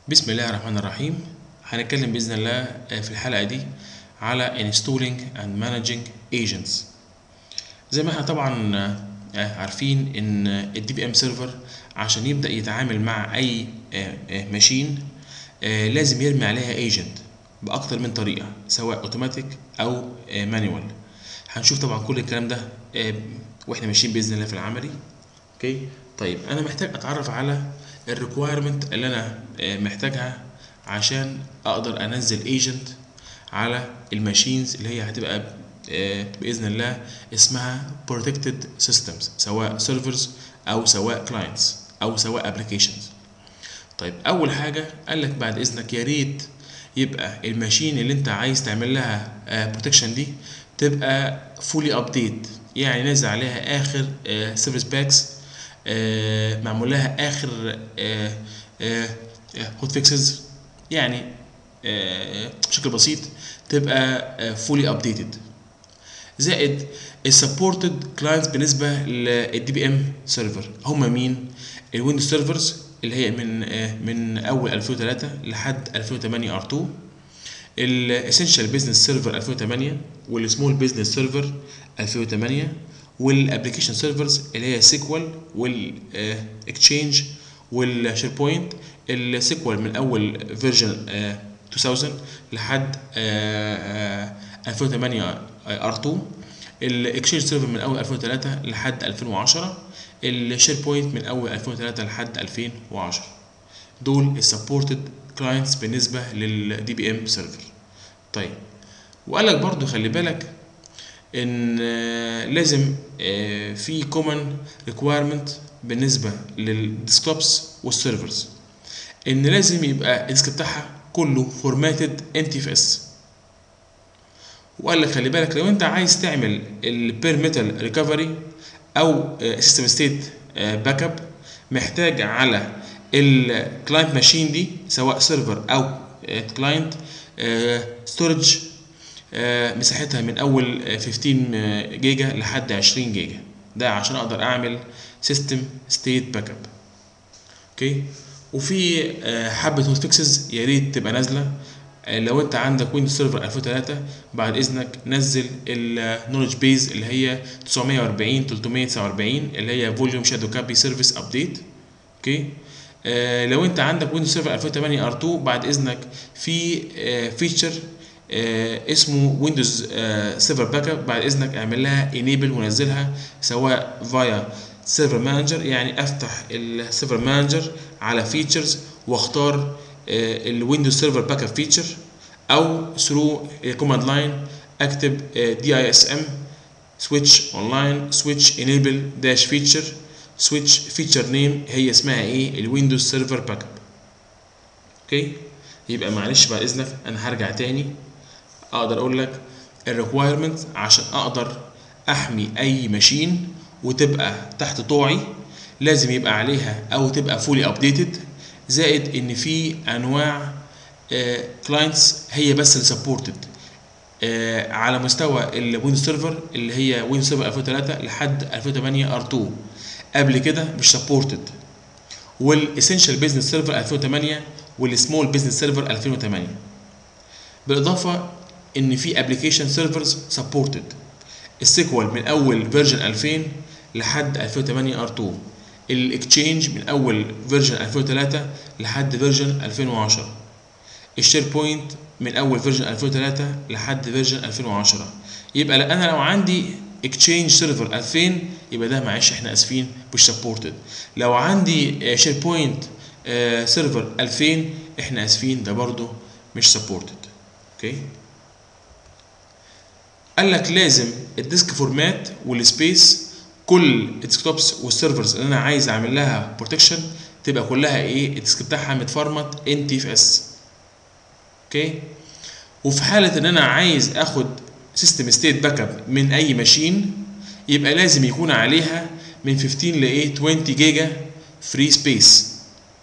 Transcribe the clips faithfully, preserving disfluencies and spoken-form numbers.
بسم الله الرحمن الرحيم. هنتكلم بإذن الله في الحلقة دي على installing and managing agents. زي ما احنا طبعا عارفين ان الدي بي ام سيرفر عشان يبدأ يتعامل مع اي ماشين لازم يرمي عليها ايجنت باكتر من طريقة، سواء اوتوماتيك او مانيوال. هنشوف طبعا كل الكلام ده واحنا ماشيين باذن الله في العملي. اوكي، طيب انا محتاج اتعرف على الريكويرمنت اللي انا محتاجها عشان اقدر انزل ايجنت على الماشينز اللي هي هتبقى باذن الله اسمها protected systems، سواء servers او سواء clients او سواء applications. طيب اول حاجه قال لك بعد اذنك يا ريت يبقى الماشين اللي انت عايز تعمل لها بروتكشن دي تبقى فولي ابديت، يعني نازل عليها اخر سيرفيس باكس، معمول لها اخر هوت فيكسز، يعني بشكل بسيط تبقى فولي ابديتد. زائد السبورتد كلاينتس بالنسبه للدي بي ام سيرفر هم مين؟ الويندوز سيرفرز اللي هي من من اول ألفين وثلاثة لحد ألفين وثمانية ار اتنين، الاسينشال بزنس سيرفر ألفين وثمانية، والسمول بزنس سيرفر ألفين وثمانية، والابلكيشن سيرفرز اللي هي سيكوال والاكتشينج والشير بوينت. السيكوال من اول فيرجن ألفين لحد ألفين وثمانية ار اتنين، الاكتشينج سيرفر من اول ألفين وثلاثة لحد ألفين وعشرة، الشير بوينت من اول ألفين وثلاثة لحد ألفين وعشرة. دول السبورتد كلاينتس بالنسبه للدي بي ام سيرفر. طيب وقال لك برضو خلي بالك ان لازم في كومن ريكويرمنت بالنسبه للديسكتوبس والسيرفرز، ان لازم يبقى الديسك بتاعها كله فورماتد ان تي اف اس. وقال لك خلي بالك لو انت عايز تعمل البير ميتال ريكفري او سيستم ستيت باك اب، محتاج على الكلاينت ماشين دي سواء سيرفر او كلاينت ستورج مساحتها من اول خمستاشر جيجا لحد عشرين جيجا، ده عشان اقدر اعمل سيستم ستيت باك اب. اوكي، وفي حبه هوت فيكسز يا ريت تبقى نازله. لو انت عندك ويندوز سيرفر ألفين وثلاثة بعد اذنك نزل النولج بيز اللي هي تسعمية وأربعين تلتمية وتسعة وأربعين اللي هي فوليوم شادو كابي سيرفيس ابديت. اوكي، آه لو انت عندك ويندوز سيرفر ألفين وثمانية ار اتنين بعد اذنك في آه فيتشر آه اسمه ويندوز آه سيرفر باك اب، بعد اذنك اعمل لها انيبل ونزلها سواء فايا سيرفر مانجر، يعني افتح السيرفر مانجر على فيتشرز واختار الويندوز سيرفر باك اب فيتشر، او ثرو كوماند لاين اكتب دي اي اس ام سويتش اونلاين سويتش انيبل داش فيتشر سويتش فيتشر نيم هي اسمها ايه؟ الويندوز سيرفر باك اب. اوكي، يبقى معلش بعد اذنك انا هرجع تاني اقدر اقول لك الريكويرمنت عشان اقدر احمي اي ماشين وتبقى تحت طوعي لازم يبقى عليها او تبقى فولي ابديتد، زائد ان في انواع كلاينتس uh, هي بس اللي سبورتد uh, على مستوى الويندوز سيرفر اللي هي ويندوز سيرفر ألفين وثلاثة لحد ألفين وثمانية ار اتنين، قبل كده مش سبورتد، والاسينشال بزنس سيرفر ألفين وثمانية والسمول بزنس سيرفر ألفين وثمانية، بالاضافه ان في ابلكيشن سيرفرز سبورتد السيكوال من اول فيرجن ألفين لحد ألفين وثمانية ار اتنين، الاكتشينج من اول فيرجن ألفين وثلاثة لحد فيرجن ألفين وعشرة، الشير بوينت من اول فيرجن ألفين وثلاثة لحد فيرجن ألفين وعشرة. يبقى انا لو عندي اكتشينج سيرفر ألفين يبقى ده معلش احنا اسفين مش سبورتد. لو عندي شير بوينت سيرفر ألفين احنا اسفين ده برضو مش سبورتد. اوكي، قال لك لازم الديسك فورمات والسبيس كل الديسكتوبس والسيرفرز اللي انا عايز اعمل لها بروتكشن تبقى كلها ايه؟ الديسك بتاعها متفورمات ان تي اف اس. اوكي، وفي حاله ان انا عايز اخد سيستم ستيت باك اب من اي ماشين يبقى لازم يكون عليها من خمستاشر ل ايه عشرين جيجا فري سبيس.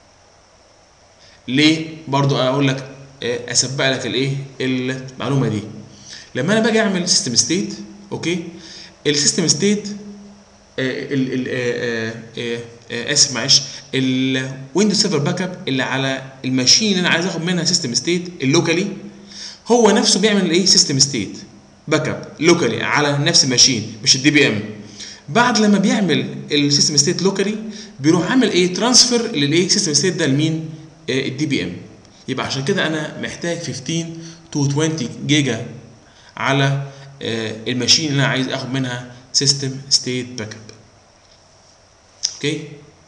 ليه؟ برضو اقول لك اسبق لك الايه المعلومه دي. لما انا باجي اعمل سيستم ستيت، اوكي، السيستم ستيت ال ال اسف معلش، الويندوز سيرفر باك اب اللي على الماشين اللي انا عايز اخد منها سيستم ستيت اللوكالي، هو نفسه بيعمل ايه سيستم ستيت باك اب لوكالي على نفس الماشين مش الدي بي ام. بعد لما بيعمل السيستم ستيت لوكالي بيروح عامل ايه ترانسفير للايه سيستم ستيت ده لمين؟ الدي بي ام. يبقى عشان كده انا محتاج خمستاشر تو عشرين جيجا على الماشين اللي انا عايز اخد منها سيستم ستيت باك اب. اوكي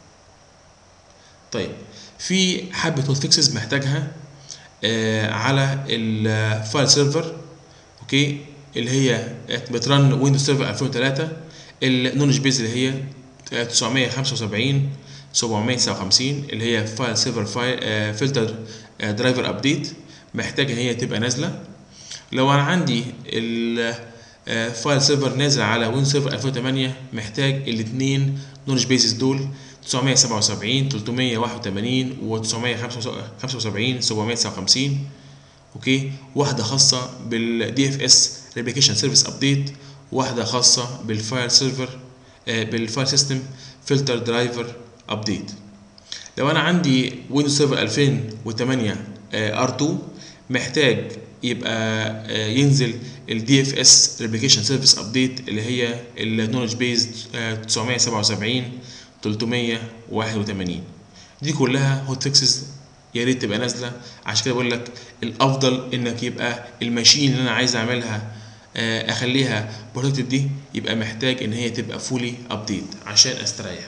طيب في حبه هوت فيكسز محتاجها آه على الفايل سيرفر، اوكي، اللي هي بترن ويندوز سيرفر ألفين وثلاثة، النولج بيز اللي هي تسعمية وخمسة وسبعين سبعمية وتسعة وخمسين اللي هي فايل سيرفر فايل آه فلتر آه درايفر ابديت، محتاجه هي تبقى نازله. لو انا عندي الفايل سيرفر نازل على ويندوز سيرفر ألفين وثمانية محتاج الاثنين نولج بيزز دول تسعمية وسبعة وسبعين تلتمية وواحد وتمانين و تسعمية وخمسة وسبعين سبعمية وتسعة وخمسين، اوكي، واحده خاصه بالدي اف اس ريبليكيشن سيرفيس ابديت، واحده خاصه بالفايل سيرفر آه بالفايل سيستم فلتر درايفر ابديت. لو انا عندي ويندوز سيرفر ألفين وثمانية آه ار اتنين محتاج يبقى آه ينزل الدي اف اس ريبليكيشن سيرفيس ابديت اللي هي النولج بيز آه تسعمية وسبعة وسبعين تلتمية وواحد وتمانين. دي كلها هوت فيكسز يا ريت تبقى نازله. عشان كده بقول لك الافضل انك يبقى الماشين اللي انا عايز اعملها آه اخليها بروتكتد دي يبقى محتاج ان هي تبقى فولي ابديت عشان استريح.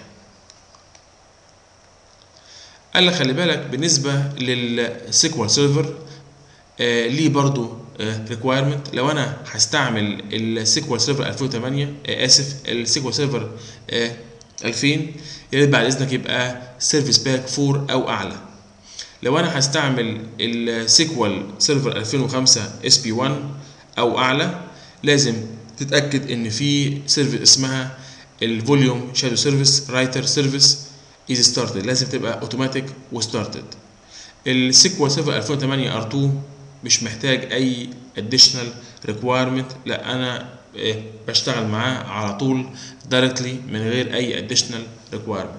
قال لك خلي بالك بالنسبه للسيكوال سيرفر آه ليه برضو ريكوايرمنت. آه لو انا هستعمل السيكوال سيرفر ألفين وثمانية آه اسف السيكوال سيرفر آه ألفين، يا ريت بعد اذنك يبقى سيرفيس باك أربعة او اعلى. لو انا هستعمل السيكوال سيرفر ألفين وخمسة اس بي واحد او اعلى لازم تتاكد ان في سيرفيس اسمها الفوليوم شادو سيرفيس رايتر سيرفيس از ستارتد، لازم تبقى اوتوماتيك وستارتد. السيكوال سيرفر ألفين وثمانية ار اتنين مش محتاج اي اديشنال ريكوايرمنت، لا انا بشتغل معاه على طول دايركتلي من غير اي اديشنال ريكوايرمنت.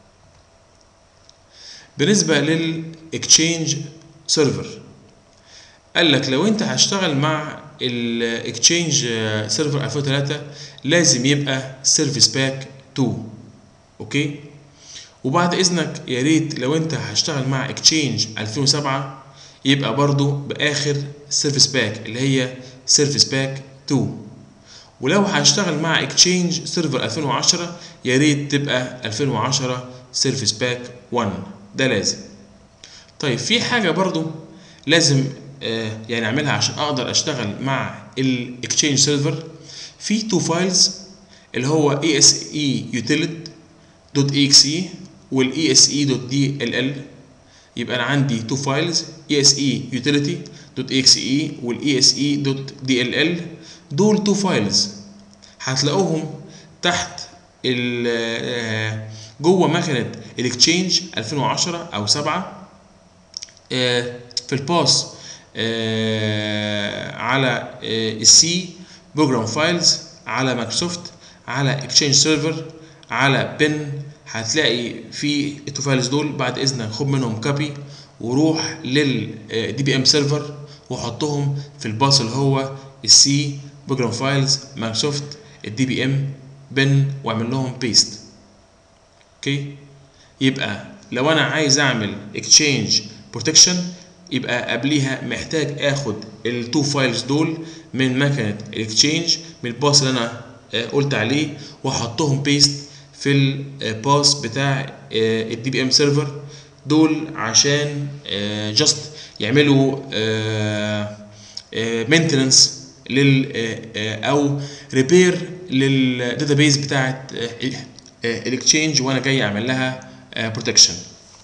بالنسبه للاكتشينج سيرفر قال لك لو انت هتشتغل مع الاكتشينج سيرفر ألفين وثلاثة لازم يبقى سيرفيس باك اتنين، اوكي. وبعد اذنك يا ريت لو انت هتشتغل مع اكتشينج ألفين وسبعة يبقى برضو باخر سيرفيس باك اللي هي سيرفيس باك اتنين. ولو هشتغل مع اكتشينج سيرفر ألفين وعشرة يا ريت تبقى ألفين وعشرة سيرفيس باك واحد، ده لازم. طيب في حاجه برضو لازم آه يعني اعملها عشان اقدر اشتغل مع الاكتشينج سيرفر. في تو فايلز اللي هو اي اس اي utility دوت اي اكس اي والاي اس اي دوت دي ال ال. يبقى انا عندي تو فايلز اي اس اي utility دوت اي اكس اي والاي اس اي دوت دي ال ال. دول تو فايلز هتلاقوهم تحت ال جوه مكنه الاكتشينج ألفين وعشرة او سبعة في الباس على السي بروجرام فايلز على مايكروسوفت على اكتشينج سيرفر على بن. هتلاقي في التو فايلز دول بعد اذنك خد منهم كوبي وروح للدي بي ام سيرفر وحطهم في الباص اللي هو السي بروجرام فايلز مايكروسوفت الدي بي ام بن واعمل لهم بيست، اوكي. يبقى لو انا عايز اعمل اكتشينج بروتكشن يبقى قبليها محتاج اخد التو فايلز دول من مكنه الاكتشينج من الباص اللي انا قلت عليه واحطهم بيست في الباص بتاع الدي بي ام سيرفر دول عشان جاست يعملوا مينتننس لل او ريبير للداتابيز بتاعت الاكتشينج وانا جاي اعمل لها بروتكشن.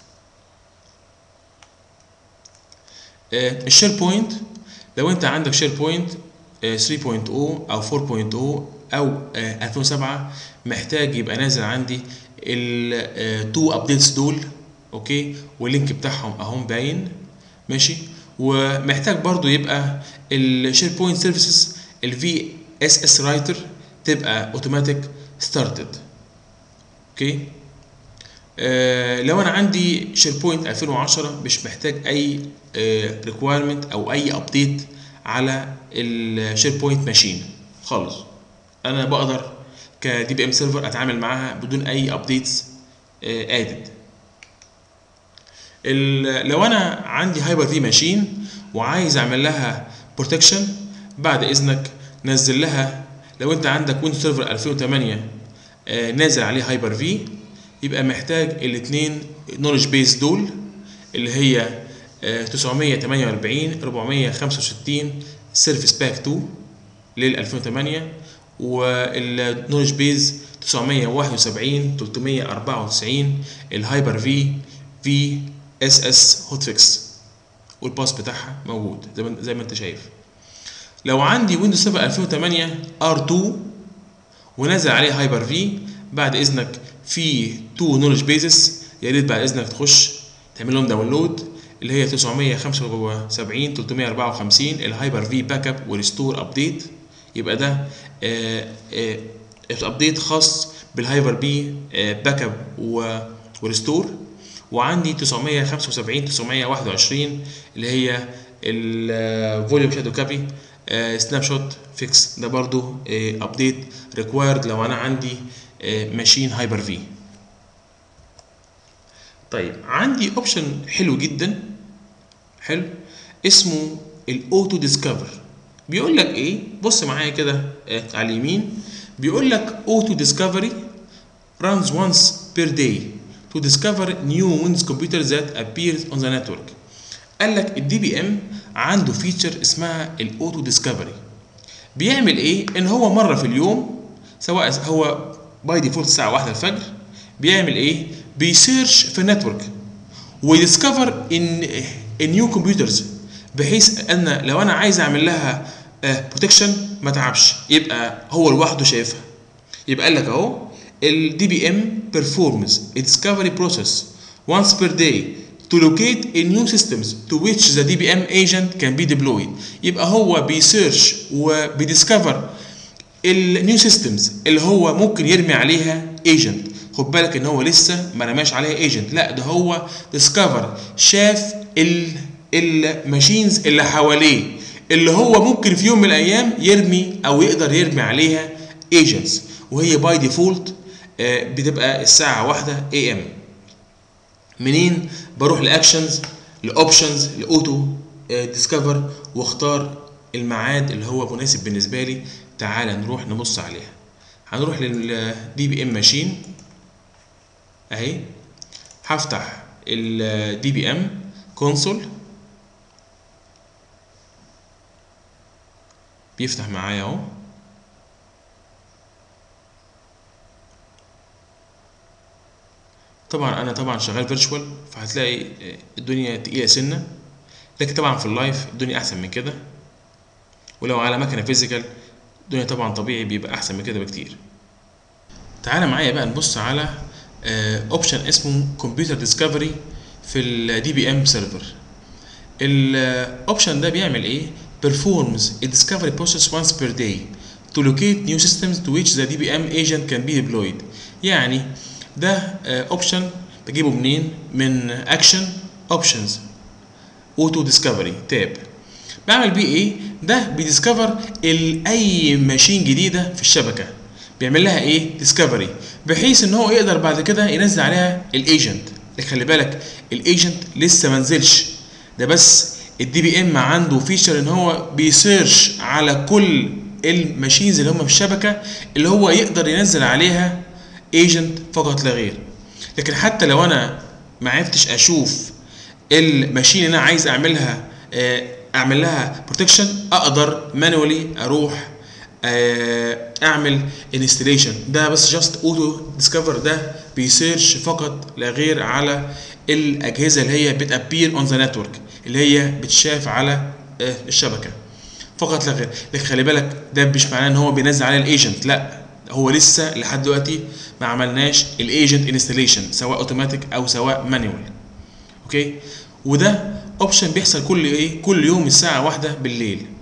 الشير بوينت لو انت عندك شير بوينت ثلاثة نقطة صفر او أربعة نقطة صفر او ألفين وسبعة محتاج يبقى نازل عندي التو ابديتس دول، اوكي، واللينك بتاعهم اهو باين ماشي. ومحتاج برضو يبقى الشير بوينت سيرفيسز الفي اس اس رايتر تبقى اوتوماتيك ستارتد، اوكي. آه لو انا عندي شيربوينت ألفين وعشرة مش محتاج اي ريكويرمنت آه او اي ابديت على الشيربوينت ماشين خالص، انا بقدر كدي بي ام سيرفر اتعامل معاها بدون اي ابديتس ادد. لو انا عندي هايبر في ماشين وعايز اعمل لها بروتكشن، بعد اذنك نزل لها، لو انت عندك ويندوز سيرفر ألفين وثمانية آه نازل عليه هايبر في، يبقى محتاج الاثنين نولج بيس دول اللي هي آه تسعمية وتمانية وأربعين أربعمية وخمسة وستين سيرفيس باك اتنين لل ألفين وثمانية، والنولج بيز تسعمية وواحد وسبعين تلتمية وأربعة وتسعين الهايبر في في اس اس هوت فيكس، والباس بتاعها موجود زي ما زي ما انت شايف. لو عندي ويندوز سيرفر ألفين وثمانية ار اتنين ونازل عليه هايبر في، بعد اذنك في تو نولج بيزز، يا ريت بعد اذنك تخش تعمل لهم داونلود، اللي هي تسعمية وخمسة وسبعين تلتمية وأربعة وخمسين الهايبر في باك اب وريستور ابديت. يبقى ده ابديت خاص بالهايبر بي باك اب وريستور. وعندي تسعمية وخمسة وسبعين تسعمية وواحد وعشرين اللي هي الفوليوم شادو كابي سناب شوت فيكس، ده برضو ابديت ريكوايرد لو انا عندي ماشين هايبر في. طيب عندي اوبشن حلو جدا حلو اسمه الاوتو ديسكفر. بيقول لك ايه؟ بص معايا كده على اليمين، بيقول لك اوتو ديسكفري runs once per day to discover new Windows computer that appears on the network. قال لك الدي بي ام عنده فيتشر اسمها الاوتو ديسكفري. بيعمل ايه؟ ان هو مره في اليوم، سواء هو باي ديفولت الساعه واحدة الفجر، بيعمل ايه؟ بيسيرش في النتورك ويديسكفر ان نيو كمبيوترز، بحيث ان لو انا عايز اعمل لها بروتكشن ما تعبش، يبقى هو لوحده شايفها. يبقى قال لك اهو ال دي بي ام performs a discovery process once per day to locate a new systems to which the دي بي ام agent can be deployed. يبقى هو بيسيرش وبيديسكفر النيو سيستمز اللي هو ممكن يرمي عليها ايجنت. خد بالك ان هو لسه ما رماش عليها ايجنت، لا ده هو ديسكفر، شاف الماشينز اللي حواليه اللي هو ممكن في يوم من الايام يرمي او يقدر يرمي عليها ايجنتس، وهي باي ديفولت بتبقى الساعه واحدة اي ام. منين؟ بروح لاكشنز، لاوبشنز، لاوتو ديسكفر، واختار الميعاد اللي هو مناسب بالنسبه لي. تعال نروح نبص عليها. هنروح للدي بي ام ماشين اهي، هفتح الدي بي ام كونسول، بيفتح معايا اهو. طبعا انا طبعا شغال فيرتشوال، فهتلاقي الدنيا تقيله سنه، لكن طبعا في اللايف الدنيا احسن من كده، ولو على مكنه فيزيكال الدنيا طبعا طبيعي بيبقى احسن من كده بكتير. تعالى معايا بقى نبص على اوبشن اسمه كمبيوتر ديسكفري في الدي بي ام سيرفر. الاوبشن ده بيعمل ايه؟ performs a discovery process once per day to locate new systems to which the دي بي ام agent can be deployed. يعني ده اوبشن بجيبه منين؟ من اكشن اوبشنز اوتو ديسكفري تاب. بعمل بيه ايه؟ ده بيديسكفر اي ماشين جديده في الشبكه، بيعمل لها ايه؟ ديسكفري، بحيث ان هو يقدر بعد كده ينزل عليها الايجنت. خلي بالك الايجنت لسه ما نزلش، ده بس الدي بي ام عنده فيتشر ان هو بيسيرش على كل الماشينز اللي هم في الشبكه اللي هو يقدر ينزل عليها ايجنت فقط لا غير. لكن حتى لو انا ما عرفتش اشوف الماشين اللي انا عايز اعملها اعمل لها بروتكشن، اقدر مانوالي اروح اعمل انستليشن. ده بس جاست اوتو ديسكفر، ده بيسيرش فقط لا غير على الاجهزه اللي هي بتابير اون ذا نتورك، اللي هي بتشاف على الشبكه فقط لا غير. لكن خلي بالك ده مش معناه ان هو بينزل على الايجنت، لا هو لسه لحد دلوقتي ما عملناش الايجنت انستليشن سواء اوتوماتيك او سواء مانيوال. اوكي، وده اوبشن بيحصل كل ايه؟ كل يوم الساعه واحدة بالليل.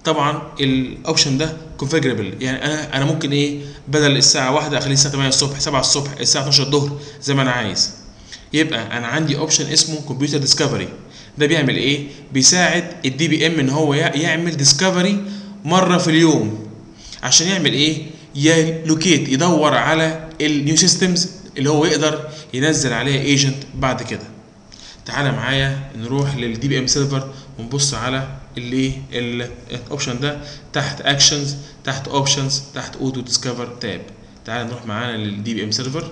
طبعا الاوبشن ده كونفيجربل، يعني انا انا ممكن ايه بدل الساعه واحدة اخليه الساعه تمانية الصبح، سبعة الصبح، الساعه اتناشر الظهر، زي ما انا عايز. يبقى انا عندي اوبشن اسمه كمبيوتر ديسكفري. ده بيعمل ايه؟ بيساعد الدي بي ام ان هو يعمل ديسكفري مره في اليوم. عشان يعمل ايه؟ يلوكيت، يدور على النيو سيستمز اللي هو يقدر ينزل عليها ايجنت بعد كده. تعالى معايا نروح للدي بي ام سيرفر ونبص على اللي الاوبشن ده تحت اكشنز، تحت اوبشنز، تحت اوتو ديسكفر تاب. تعالى نروح معانا للدي بي ام سيرفر.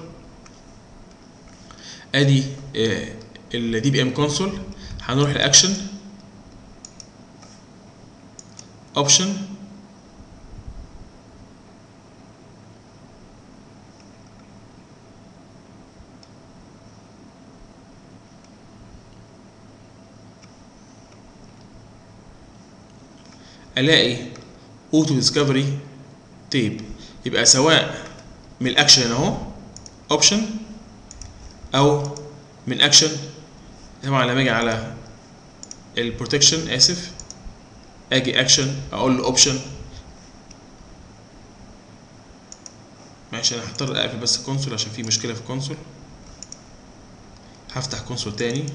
ادي الدي بي ام كونسول. هنروح لاكشن، اوبشن، الاقي اوتو ديسكفري تيب. يبقى سواء من الاكشن اهو اوبشن او من اكشن. طبعا لما اجي على البروتكشن، اسف، اجي اكشن اقول له اوبشن. ماشي، انا هضطر اقفل بس الكونسول عشان في مشكله في الكونسول. هفتح كونسول تاني.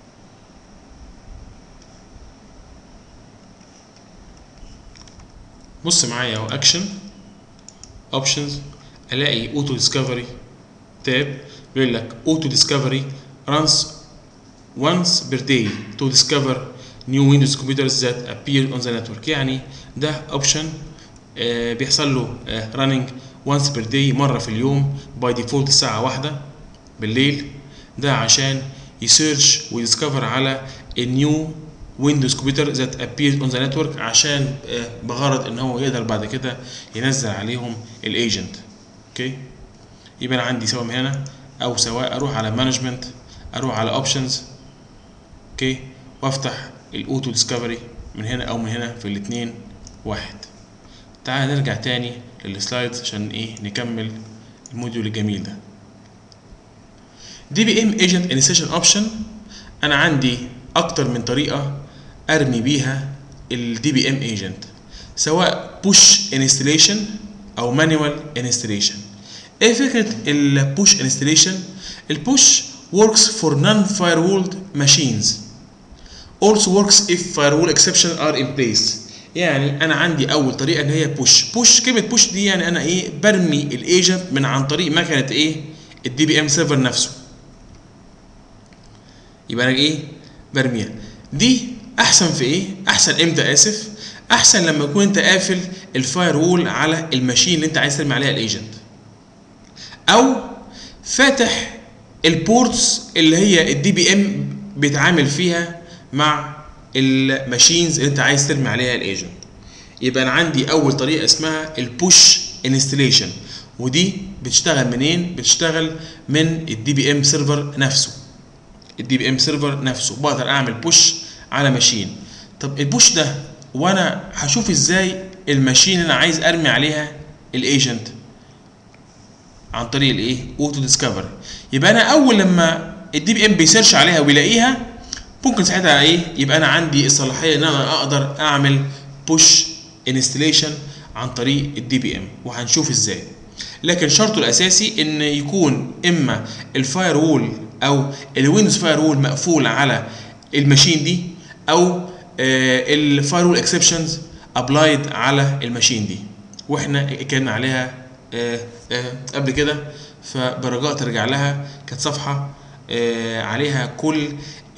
بص معايا اهو، اكشن، اوبشنز، الاقي اوتو ديسكفري تاب بيقول لك اوتو ديسكفري runs once per day to discover new Windows computers that appear on the network. يعني ده اوبشن آه بيحصل له آه running once per day، مره في اليوم، باي ديفولت الساعه واحدة بالليل. ده عشان يسيرش ويديسكفر على النيو ويندوز كمبيوتر ذات appeared on the network، عشان بغرض ان هو يقدر بعد كده ينزل عليهم الايجنت. اوكي، يبقى انا عندي سواء من هنا او سواء اروح على مانجمنت، اروح على اوبشنز، اوكي، وافتح الاوتو ديسكفري من هنا او من هنا، في الاثنين واحد. تعال نرجع تاني للسلايدز عشان ايه نكمل الموديول الجميل ده. دي بي ام ايجنت انيشيشن اوبشن. انا عندي اكتر من طريقه ارمي بيها الدي بي ام ايجنت، سواء بوش انستليشن او مانوال انستليشن. ايه فكره البوش انستليشن؟ البوش works for non-firewalled machines also works if firewall exceptions are in place. يعني انا عندي اول طريقه اللي هي بوش. بوش كلمه بوش دي يعني انا ايه برمي الايجنت من عن طريق مكنه ايه الدي بي ام سيرفر نفسه. يبقى انا ايه برميها. دي احسن في ايه؟ احسن امتى؟ اسف، احسن لما يكون انت قافل الفاير وول على الماشين اللي انت عايز ترمي عليها الايجنت، او فاتح البورتس اللي هي الدي بي ام بيتعامل فيها مع الماشينز اللي انت عايز ترمي عليها الايجنت. يبقى انا عندي اول طريقه اسمها البوش انستليشن، ودي بتشتغل منين؟ بتشتغل من الدي بي ام سيرفر نفسه. الدي بي ام سيرفر نفسه بقدر اعمل بوش على ماشين. طب البوش ده وانا هشوف ازاي الماشين اللي انا عايز ارمي عليها الايجنت؟ عن طريق الايه اوتو ديسكفر. يبقى انا اول لما الدي بي ام بيسيرش عليها ويلاقيها، ممكن ساعتها ايه يبقى انا عندي الصلاحيه ان انا اقدر اعمل بوش انستليشن عن طريق الدي بي ام، وهنشوف ازاي. لكن شرطه الاساسي ان يكون اما الفاير وول او الويندوز فاير وول مقفول على الماشين دي، او الفاير وول اكسبشنز ابلايد على الماشين دي، واحنا اتكلمنا عليها آآ آآ قبل كده، فبرجاء ترجع لها. كانت صفحه عليها كل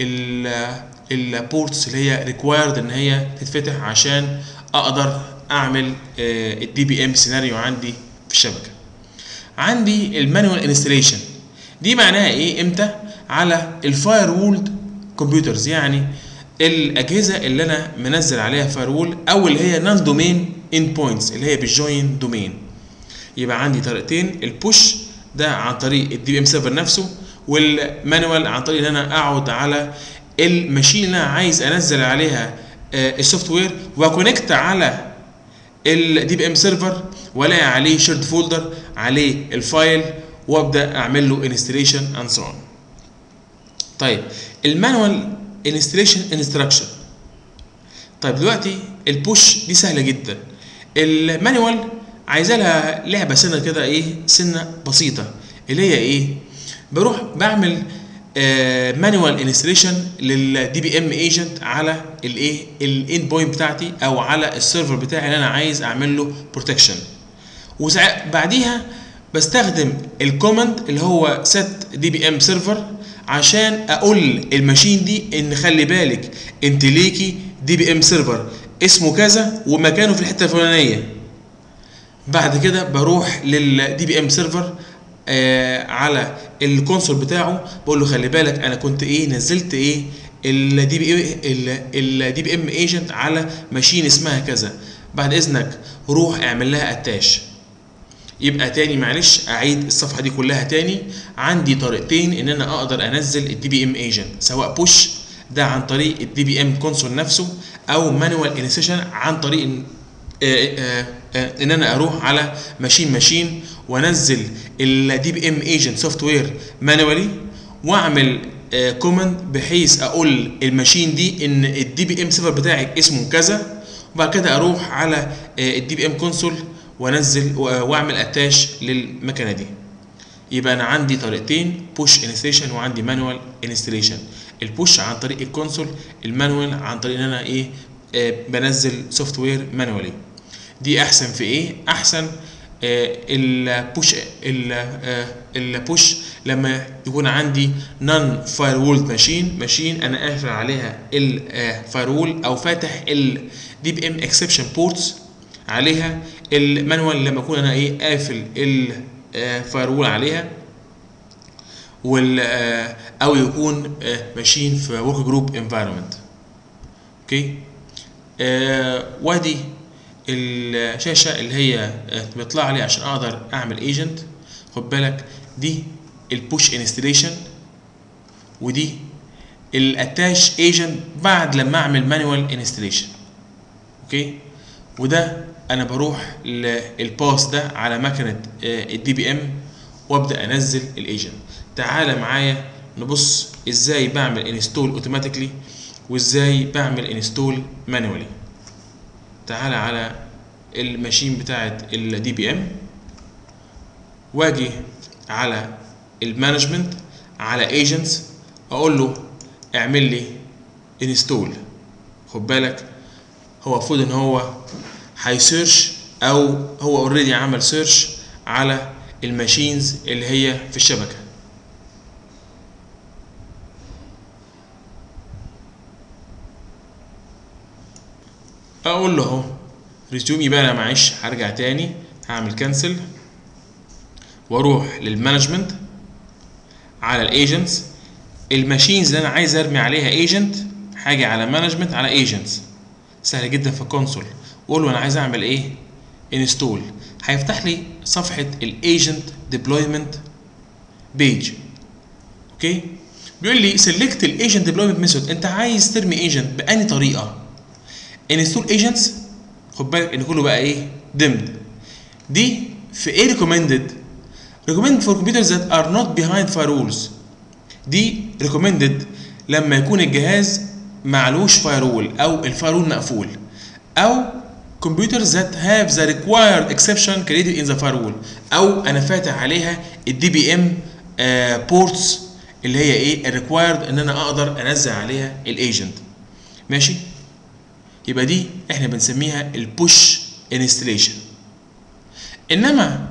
البورتس اللي هي ريكوايرد ان هي تتفتح عشان اقدر اعمل الدي بي ام سيناريو عندي في الشبكه. عندي المانوال انستليشن، دي معناها ايه؟ امتى؟ على الفاير وولد كمبيوترز، يعني الاجهزه اللي انا منزل عليها فاير وول، او اللي هي نون دومين اند بوينتس اللي هي بالجوين دومين. يبقى عندي طريقتين، البوش ده عن طريق الدي بي ام سيرفر نفسه، والمانوال عن طريق ان انا اقعد على الماشين اللي انا عايز انزل عليها السوفت وير، واكونكت على الدي بي ام سيرفر، والاقي عليه شيرد فولدر عليه الفايل، وابدا اعمل له انستليشن اند سو اون. طيب المانوال انستليشن انستراكشن. طيب دلوقتي البوش دي سهله جدا. المانيوال عايزه لها لعبه سنه كده ايه، سنه بسيطه، اللي هي ايه، بروح بعمل مانيوال انستليشن للدي بي ام ايجنت على الايه الاند بوينت بتاعتي او على السيرفر بتاعي اللي انا عايز اعمل له بروتكشن. وبعديها بستخدم الكوماند اللي هو set دي بي ام سيرفر عشان اقول الماشين دي ان خلي بالك انت ليكي دي بي ام سيرفر اسمه كذا ومكانه في الحته الفلانيه. بعد كده بروح للدي بي ام سيرفر آه على الكونسول بتاعه، بقول له خلي بالك انا كنت ايه نزلت ايه الدي بي الدي بي ام ايجنت على ماشين اسمها كذا، بعد اذنك روح اعمل لها اتاش. يبقى تاني معلش اعيد الصفحه دي كلها تاني. عندي طريقتين ان انا اقدر انزل الدي بي ام ايجنت، سواء بوش ده عن طريق الدي بي ام كونسول نفسه، او مانوال انستيشن عن طريق آآ آآ آآ ان انا اروح على ماشين ماشين وانزل الدي بي ام ايجنت سوفت وير مانوالي، واعمل كوماند بحيث اقول الماشين دي ان الدي بي ام سيرفر بتاعك اسمه كذا، وبعد كده اروح على الدي بي ام كونسول وانزل واعمل اتاش للمكنه دي. يبقى انا عندي طريقتين، بوش انستليشن وعندي مانوال انستليشن. البوش عن طريق الكونسول، المانوال عن طريق ان انا ايه آه بنزل سوفت وير مانوالي. دي احسن في ايه؟ احسن آه البوش آه البوش لما يكون عندي نون فاير وول ماشين ماشين انا قافل عليها الفاير وول او فاتح الدي بي ام اكسبشن بورتس عليها. المانوال لما اكون انا ايه قافل الفاير وول عليها، وال او يكون ماشين في ورك جروب انفايرمنت. اوكي آه وادي الشاشه اللي هي بيطلع لي عشان اقدر اعمل ايجنت. خد بالك دي البوش انستليشن ودي الاتاش ايجنت بعد لما اعمل مانوال انستليشن. اوكي وده انا بروح للباس ده على مكنه الدي بي ام وابدا انزل الايجنت. تعالى معايا نبص ازاي بعمل انستول اوتوماتيكلي وازاي بعمل انستول مانوالي. تعالى على الماشين بتاعه الدي بي ام واجي على المانجمنت على ايجنتس، اقول له اعمل لي انستول. خد بالك هو المفروض ان هو هيسيرش او هو اوريدي عمل سيرش على الماشينز اللي هي في الشبكه. اقول له اهو ريزيوم. يبقى انا معلش هرجع تاني، هعمل كانسل واروح للمانجمنت على الايجنتس. الماشينز اللي انا عايز ارمي عليها ايجنت هاجي على مانجمنت على ايجنتس، سهل جدا في الكونسول، واقول له انا عايز اعمل ايه انستول. هيفتح لي صفحه الايجنت ديبلويمنت بيج. اوكي بيقول لي سيلكت الايجنت ديبلويمنت ميثود، انت عايز ترمي ايجنت بأني طريقه. انستول ايجنتس، خد بالك ان كله بقى ايه ديمد. دي في ايه ريكومندد؟ recommended for computers that are not behind firewalls. دي recommended لما يكون الجهاز معلوش firewall او الفايرول مقفول، او computers that have the required exception created in the firewall، او انا فاتح عليها الدي بي ام ports اللي هي ايه الريكوايرد ان انا اقدر انزل عليها الايجنت. ماشي، يبقى دي احنا بنسميها البوش انستليشن. انما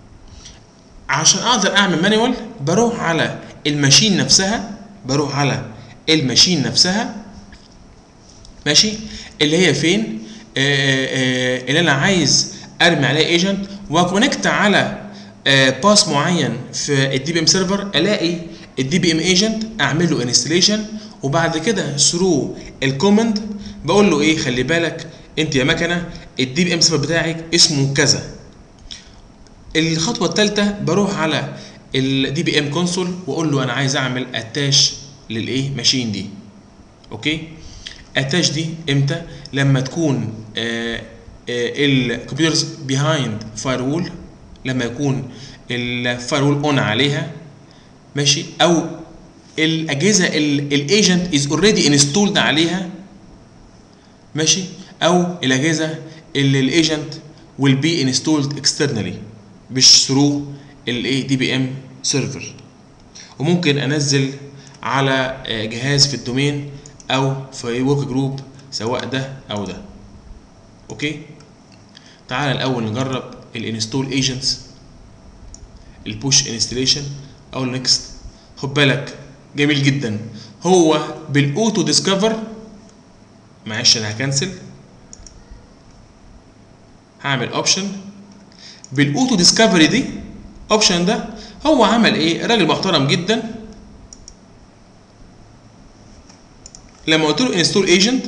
عشان اقدر اعمل مانيوال بروح على الماشين نفسها، بروح على الماشين نفسها ماشي اللي هي فين آآ آآ اللي انا عايز ارمي عليها ايجنت، واكونكت على باس معين في الدي بي ام سيرفر، الاقي الدي بي ام ايجنت اعمل له انستليشن، وبعد كده ثرو الكوماند بقول له ايه خلي بالك انت يا مكنه الدي بي ام سيرفر بتاعك اسمه كذا. الخطوه الثالثه بروح على الدي بي ام كونسول واقول له انا عايز اعمل اتاش للايه ماشين دي. اوكي اتاش دي امتى؟ لما تكون الكمبيوترز بيهايند فاير وول، لما يكون الفاير وول اون عليها ماشي، او الاجهزه الايجنت از اوريدي انستولد عليها ماشي، او الاجهزه اللي الايجنت will be installed externally مش through الايه دي بي ام سيرفر. وممكن انزل على جهاز في الدومين او في ورك جروب سواء ده او ده. اوكي تعال الاول نجرب الانستول ايجنتس البوش انستليشن او نيكست. خد بالك جميل جدا هو بالاوتو ديسكفر. معلش انا هكنسل هعمل اوبشن بالاوتو ديسكفري دي. اوبشن ده هو عمل ايه؟ راجل محترم جدا لما قلت له انستول ايجنت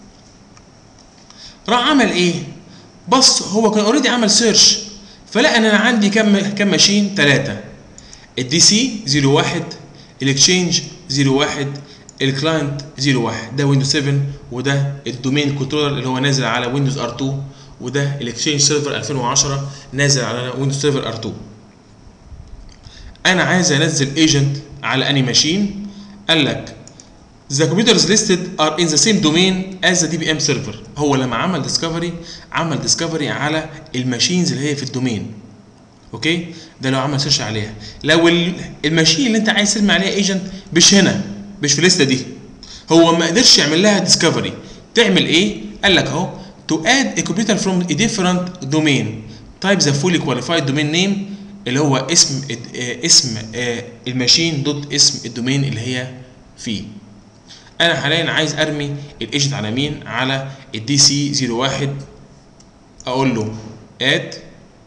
راح عمل ايه؟ بص هو كان اوريدي عمل سيرش فلقى ان انا عندي كم كم ماشين؟ ثلاثه. الدي سي صفر واحد، الاكسشينج صفر واحد، الكلاينت صفر واحد. ده ويندوز سبعة وده الدومين كنترولر اللي هو نازل على ويندوز ار اتنين وده الاكسشينج سيرفر ألفين وعشرة نازل على ويندوز سيرفر ار اتنين. انا عايز انزل ايجنت على اني ماشين. قال لك the computers listed are in the same domain as the دي بي ام server. هو لما عمل ديسكفري عمل ديسكفري على الماشينز اللي هي في الدومين. اوكي ده لو عمل سيرش عليها. لو الماشين اللي انت عايز ترمي عليها ايجنت مش هنا مش في الليسته دي هو ما قدرش يعمل لها ديسكفري. تعمل ايه؟ قال لك اهو to add a computer from a different domain type the fully qualified domain name اللي هو اسم اسم الماشين دوت اسم الدومين اللي هي فيه. انا حاليا عايز ارمي الايجنت على مين؟ على الدي سي صفر واحد. اقول له اد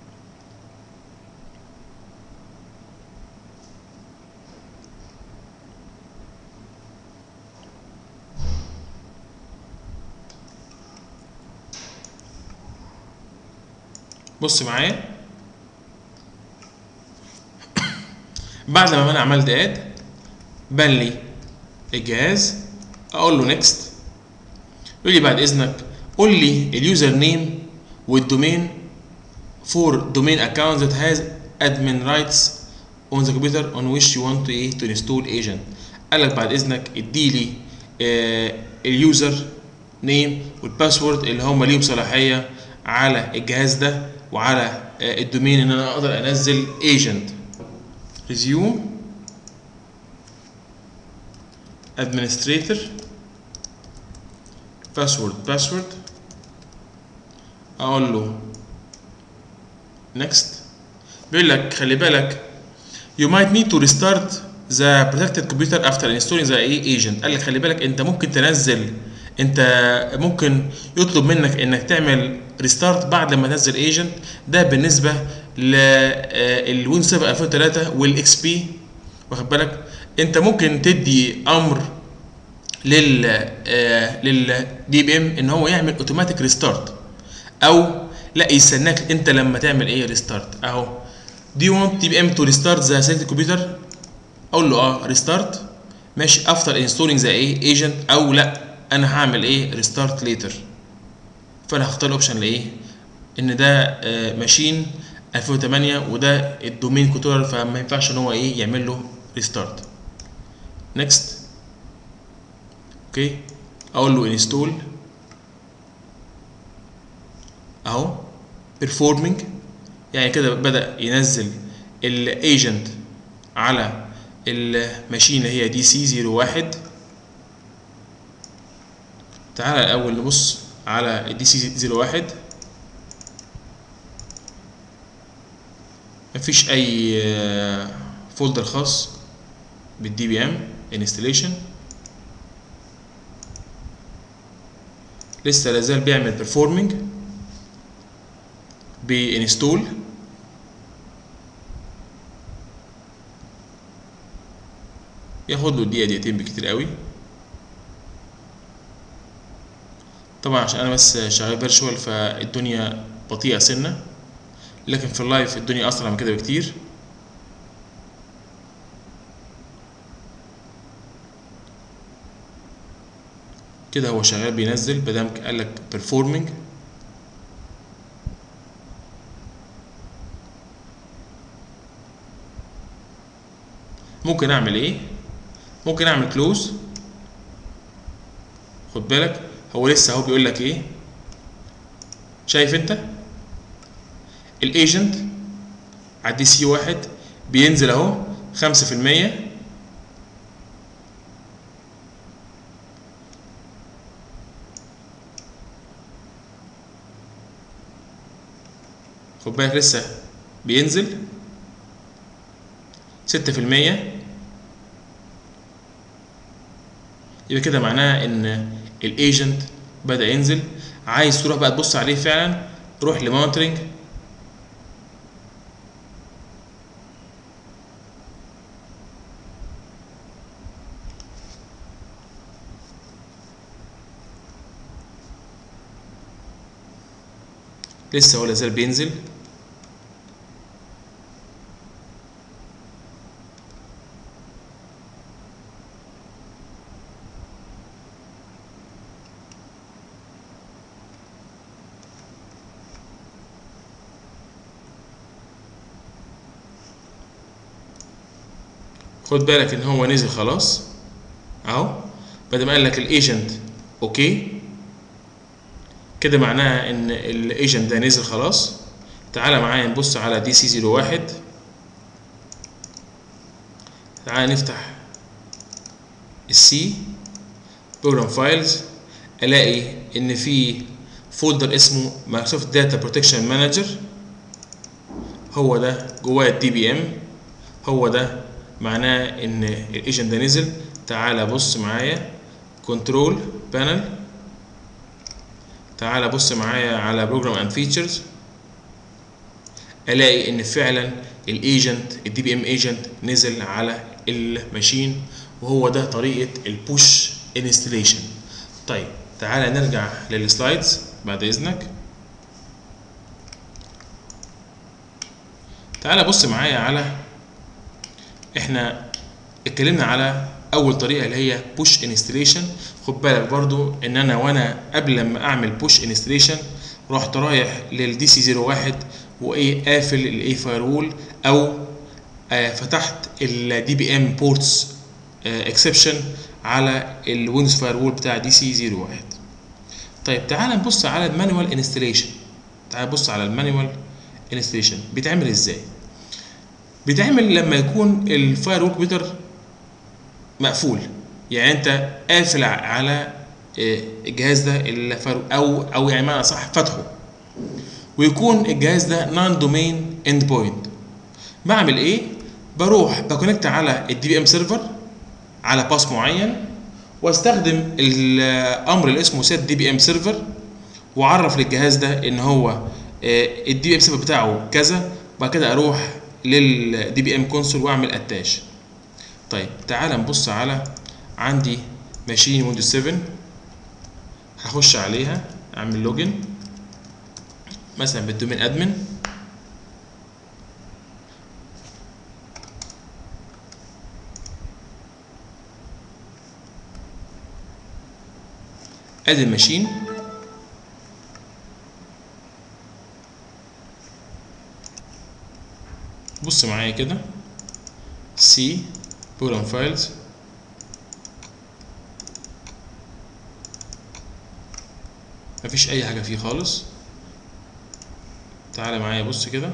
بص معايا بعد ما انا عملت اد بان لي الجهاز. اقول له نيكست يقول لي بعد اذنك قول لي اليوزر نيم والدومين فور دومين اكونت that has admin rights on the computer on which you want to, to install agent. قال لك بعد اذنك ادي لي آه اليوزر نيم والباسورد اللي هم ليهم صلاحيه على الجهاز ده وعلى آه الدومين ان انا اقدر انزل agent. resume administrator password password. اقول له next. بيقول لك خلي بالك you might need to restart the protected computer after installing the agent. قال لك خلي بالك انت ممكن تنزل انت ممكن يطلب منك انك تعمل ريستارت بعد لما تنزل ايجنت. ده بالنسبه للويندوز سبعة ألفين وثلاثة والاكس بي. واخد بالك انت ممكن تدي امر لل للدي بي ام ان هو يعمل اوتوماتيك ريستارت او لا يستناك انت لما تعمل ايه ريستارت. اهو do you want دي بي ام to restart the selected computer؟ اقول له اه ريستارت ماشي after installing the ايه ايجنت او لا انا هعمل ايه ريستارت ليتر. فانا هختار الاوبشن لايه ان ده ماشين ألفين وثمانية وده الدومين كنترولر فما ينفعش ان هو ايه يعمل له ريستارت. نيكست. اوكي اقول له انستول اهو performing يعني كده بدا ينزل الايجنت على الماشين اللي هي دي سي صفر واحد. تعالى الاول نبص على الدي سي صفر واحد. مفيش اي فولدر خاص بالدي بي ام انستليشن لسه لازال بيعمل performing بانستول. ياخد له دقيقه دقيقتين بكتير قوي. طبعا عشان انا بس شغال فيرتشوال فالدنيا بطيئه سنه لكن في اللايف الدنيا اسرع من كده بكتير. كده هو شغال بينزل بدل قال لك performing. ممكن اعمل ايه؟ ممكن اعمل كلوز. خد بالك هو لسه اهو بيقول لك ايه شايف انت الايجنت على دي سي واحد بينزل اهو خمسة في المية، خد بالك لسه بينزل ستة في المية. يبقى كده معناها ان الايجنت بدأ ينزل. عايز تروح بقى تبص عليه فعلا، روح لمونترنج، لسه هو لازال بينزل. خد بالك ان هو نزل خلاص اهو، بدل ما قال لك الايجنت اوكي كده معناها ان الايجنت ده نزل خلاص. تعالى معايا نبص على دي سي صفر واحد، تعالى نفتح السي بروجرام فايلز، الاقي ان في فولدر اسمه مايكروسوفت داتا بروتكشن مانجر، هو ده جواه الدي بي ام، هو ده معناه ان الايجنت ده نزل. تعالى بص معايا كنترول بانل، تعالى بص معايا على بروجرام اند فيتشرز، الاقي ان فعلا الايجنت الدي بي ام ايجنت نزل على الماشين، وهو ده طريقه البوش انستليشن. طيب تعالى نرجع للسلايدز بعد اذنك. تعالى بص معايا على، احنا اتكلمنا على اول طريقه اللي هي بوش انستليشن. خد بالك برضو ان انا وانا قبل ما اعمل بوش انستليشن رحت رايح للدي سي صفر واحد وايه قافل الاي فاير وول، او آه فتحت الدي بي ام بورتس اكسبشن على الويندوز فاير وول بتاع دي سي صفر واحد. طيب تعالى نبص على المانوال انستليشن. تعالى نبص على المانوال انستليشن بيتعمل ازاي. بيتعمل لما يكون الفاير وول كمبيوتر مقفول، يعني انت قافل على الجهاز ده الفاير، او او يعني معنى صح فتحه، ويكون الجهاز ده نون دومين اند بوينت. بعمل ايه؟ بروح بكونكت على الدي بي ام سيرفر على باس معين، واستخدم الامر اللي اسمه set دي بي ام سيرفر، واعرف للجهاز ده ان هو الدي بي ام سيرفر بتاعه كذا. بعد كده اروح للدي بي ام كونسول واعمل اتاش. طيب تعالى نبص على عندي ماشين ويندوز سبعة، هخش عليها اعمل لوجن مثلا بالدومين ادمن، ادي الماشين. بص معايا كده سي بروجرام فايلز، مفيش اي حاجه فيه خالص. تعالى معايا بص كده،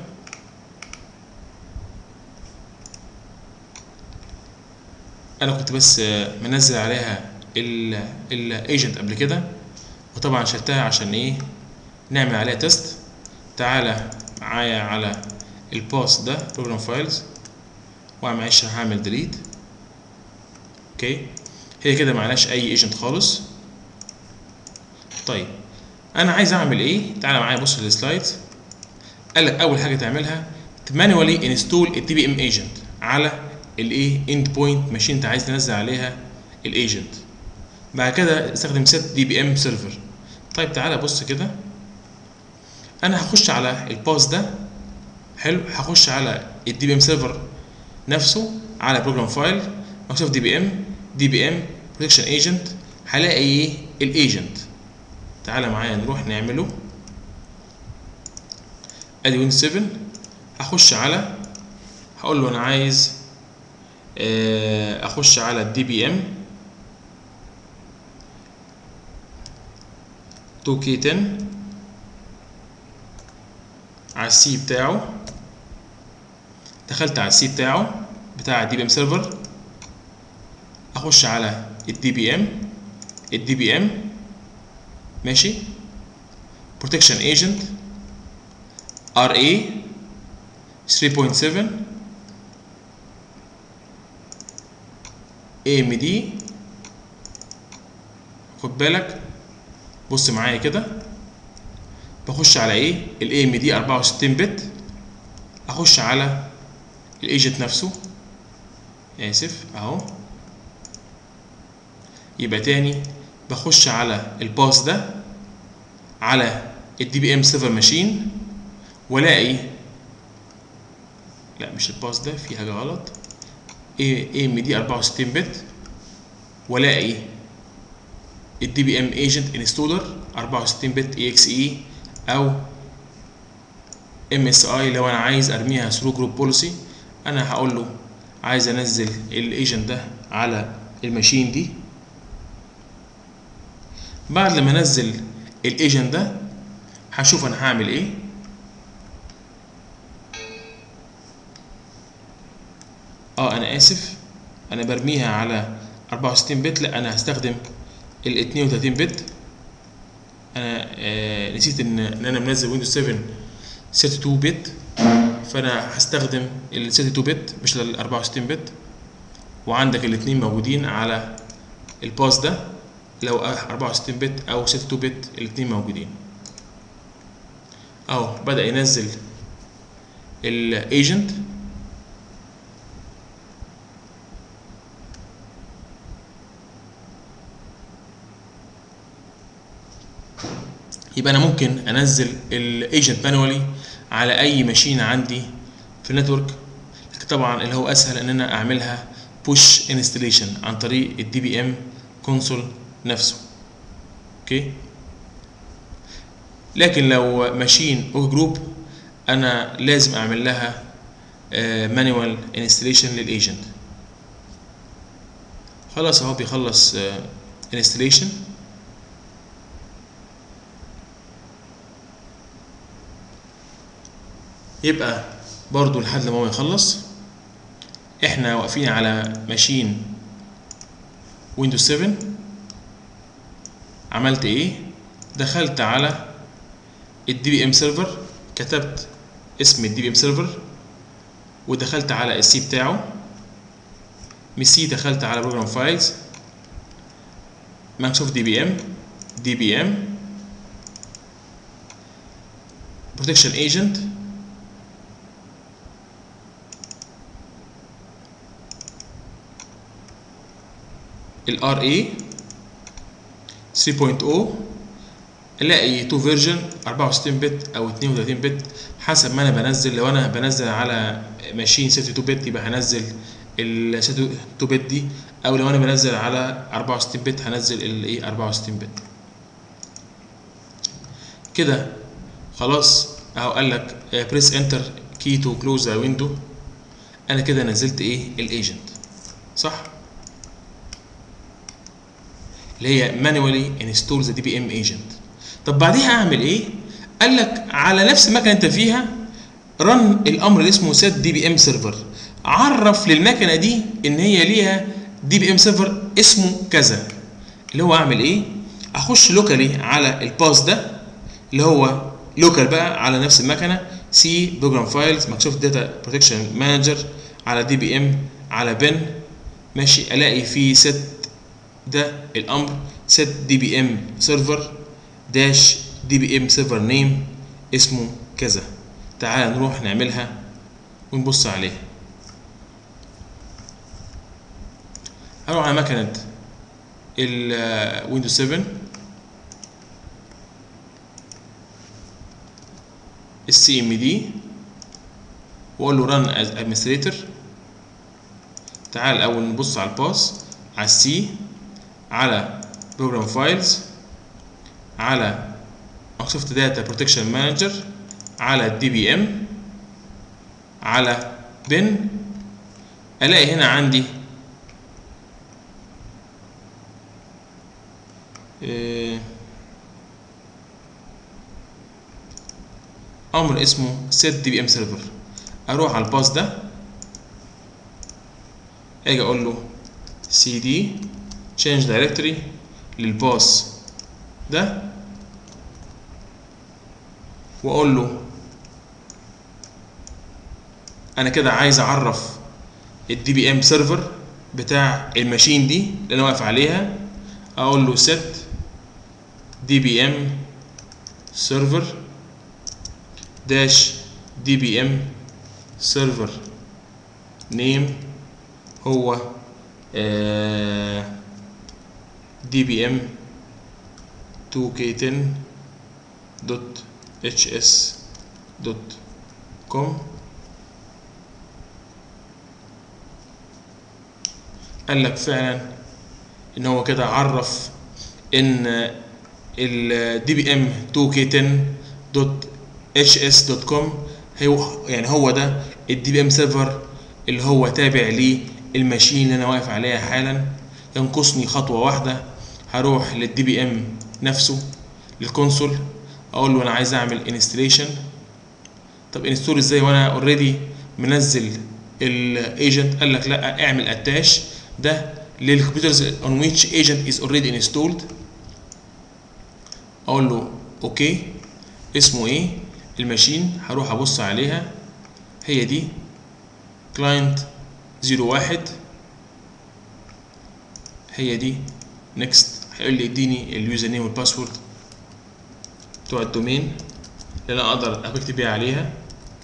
انا كنت بس منزل عليها الايجنت قبل كده، وطبعا شلتها عشان ايه نعمل عليها تيست. تعالى معايا على الباس ده بروجرام فايلز، ومعلش هعمل ديليت. اوكي هي كده معلاش اي ايجنت خالص. طيب انا عايز اعمل ايه؟ تعالى معايا بص للسلايدز. قال لك اول حاجه تعملها مانوالي انستول الدي بي ام ايجنت على الايه اند بوينت ماشين انت عايز تنزل عليها الايجنت. بعد كده استخدم set دي بي ام سيرفر. طيب تعالى بص كده، انا هخش على الباس ده، حلو، هخش على الدي بي ام سيرفر نفسه على بروجرام فايل مايكروسوفت دي بي ام دي بي ام بروتكشن ايجنت، هلاقي ايه الايجنت. تعالى معايا نروح نعمله، ادي ويندوز سبعة. هخش على، هقول له انا عايز اخش على الدي بي ام تو كي عشرة على السي بتاعه، دخلت على السي بتاعه بتاع الدي بي ام سيرفر، اخش على الدي بي ام الدي بي ام ماشي، بروتكشن ايجنت ار اي ثلاثة نقطة سبعة اي ام دي. خد بالك بص معايا كده، بخش على ايه الاي ام دي أربعة وستين بت، اخش على الايجنت نفسه، اسف اهو. يبقى تاني بخش على الباس ده على الدي بي ام سيرفر ماشين، والاقي لا مش الباس ده، في حاجه غلط، اي ام دي أربعة وستين بت، والاقي الدي بي ام ايجنت انستولر أربعة وستين بت اي اكس اي او ام اس اي. لو انا عايز ارميها ثرو جروب بوليسي، انا هقول له عايز انزل الايجنت ده على الماشين دي. بعد لما انزل الايجنت ده هشوف انا هعمل ايه. اه انا اسف، انا برميها على أربعة وستين بت، لا انا هستخدم ال اتنين وتلاتين بت. انا آه نسيت ان ان انا منزل ويندوز سبعة ستة واتنين بت، فانا هستخدم ال ستة واتنين بت مش ال أربعة وستين بت. وعندك الاثنين موجودين على الباس ده، لو أربعة وستين بت او ستة واتنين بت الاثنين موجودين. اهو بدأ ينزل الايجنت. يبقى انا ممكن انزل الايجنت مانوالي على اي ماشين عندي في النتورك، طبعا اللي هو اسهل ان انا اعملها بوش انستليشن عن طريق الدي بي ام كونسول نفسه. اوكي، لكن لو ماشين او جروب انا لازم اعمل لها مانوال انستليشن للايجنت. خلاص اهو بيخلص انستليشن. يبقى برضو لحد ما هو يخلص احنا واقفين على ماشين ويندوز سبعة. عملت ايه؟ دخلت على الدي بي ام سيرفر، كتبت اسم الدي بي ام سيرفر، ودخلت على السي بتاعه. من السي دخلت على بروجرام فايلز، مايكروسوفت دي بي ام دي بي ام بروتكشن ايجنت، الار اي ثلاثة نقطة صفر، الاقي اتنين فيرجن أربعة وستين بت او اتنين وتلاتين بت حسب ما انا بنزل. لو انا بنزل على ماشين ستة واتنين بت يبقى هنزل ال ستة واتنين بت دي، او لو انا بنزل على أربعة وستين بت هنزل الايه أربعة وستين بت. كده خلاص اهو قال لك بريس انتر كي تو كلوز ذا ويندو. انا كده نزلت ايه الايجنت صح، اللي هي مانوالي انستول ذا دي بي ام ايجنت. طب بعديها اعمل ايه؟ قال لك على نفس المكنه انت فيها رن الامر اللي اسمه set دي بي ام سيرفر. عرف للمكنه دي ان هي ليها دي بي ام سيرفر اسمه كذا. اللي هو اعمل ايه؟ اخش لوكالي على الباس ده اللي هو لوكال بقى على نفس المكنه، سي بروجرام فايلز مايكروسوفت داتا بروتكشن مانجر على دي بي ام على بن ماشي، الاقي في set ده الامر set دي بي ام سيرفر داش دي بي ام سيرفر نيم اسمه كذا. تعال نروح نعملها ونبص عليها. هروح على مكنه الويندوز سبعة، السي ام دي، واقول له run as administrator. تعال الاول نبص على الباس، على السي، على بروجرام فايلز، على مايكروسوفت داتا بروتكشن مانجر، على الدي بي ام، على بن. الاقي هنا عندي امر اسمه set dbm server. اروح على الباس ده، اجي اقول له cd change directory للباس ده، واقول له انا كده عايز اعرف الدي بي ام سيرفر بتاع الماشين دي اللي انا واقف عليها. اقول له set dbm server dash dbm server name هو آه dbm تو كيه عشرة دوت اتش اس دوت كوم. قال لك فعلا ان هو كده عرف ان ال دي بي ام تو كيه عشرة دوت اتش اس دوت كوم هو يعني هو ده ال دي بي ام سيرفر اللي هو تابع للماشين اللي انا واقف عليها حالا. ينقصني خطوه واحده، هروح للدي بي ام نفسه للكونسول، اقول له انا عايز اعمل انستليشن. طب انستول ازاي وانا اوريدي منزل الايجنت؟ قال لك لا، اعمل اتاش ده للكمبيوترز on which agent is already installed. اقول له اوكي. اسمه ايه الماشين؟ هروح ابص عليها، هي دي client زيرو واحد، هي دي next. هيقول لي اديني اليوزر نيم والباسورد بتوع الدومين اللي انا اقدر اكتب بيها عليها.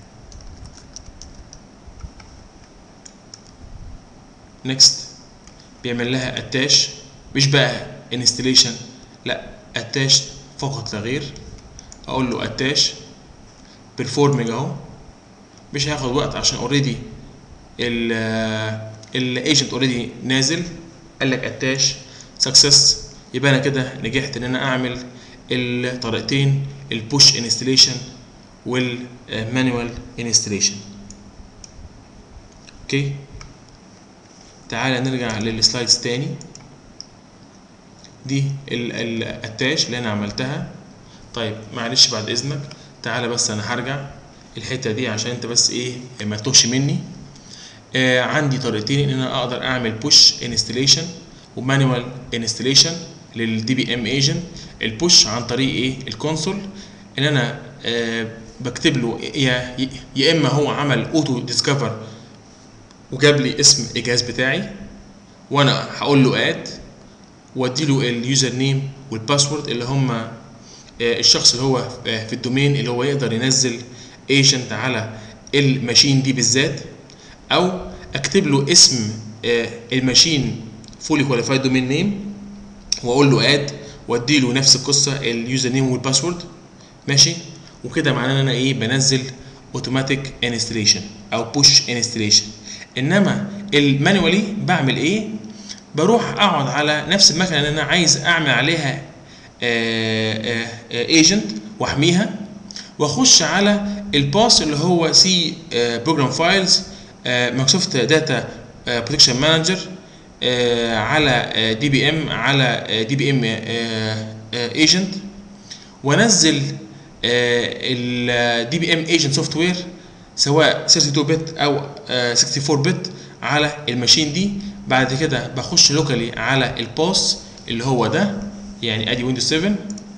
next بيعمل لها اتاش، مش بقى انستليشن، لا اتاش فقط لا غير. اقول له اتاش بيرفورمينج اهو، مش هياخد وقت عشان اوريدي الايجنت اوريدي نازل. قال لك اتاش سكسس، يبقى انا كده نجحت ان انا اعمل الطريقتين، البوش انستليشن والمانوال انستليشن. اوكي، تعالى نرجع للسلايدز تاني. دي الاتاش اللي انا عملتها. طيب معلش بعد اذنك، تعالى بس انا هرجع الحته دي عشان انت بس ايه ما تتوهش مني. آه عندي طريقتين ان انا اقدر اعمل بوش انستليشن ومانوال انستليشن للدي بي ام ايجنت. البوش عن طريق ايه؟ الكونسول، ان انا آه بكتب له يا يا اما هو عمل اوتو ديسكفر وجاب لي اسم الجهاز بتاعي، وانا هقول له اد وادي له اليوزر نيم والباسورد اللي هم الشخص اللي هو في الدومين اللي هو يقدر ينزل ايجنت على الماشين دي بالذات، او اكتب له اسم الماشين فولي كواليفايد دومين نيم واقول له اد وادي له نفس القصه اليوزر نيم والباسورد. ماشي، وكده معناه ان انا ايه؟ بنزل اوتوماتيك انستليشن او بوش انستليشن. انما المانوالي بعمل ايه؟ بروح اقعد على نفس المكنه اللي انا عايز اعمل عليها ايجنت واحميها، واخش على الباس اللي هو سي بروجرام فايلز مايكروسوفت داتا بروتكشن مانجر على دي بي ام على دي بي ام ايجنت، وانزل الدي بي ام ايجنت سوفت وير سواء ثلاثة وثلاثين بت او أربعة وستين بت على الماشين دي. بعد كده بخش لوكالي على الباس اللي هو ده، يعني ادي ويندوز سبعة.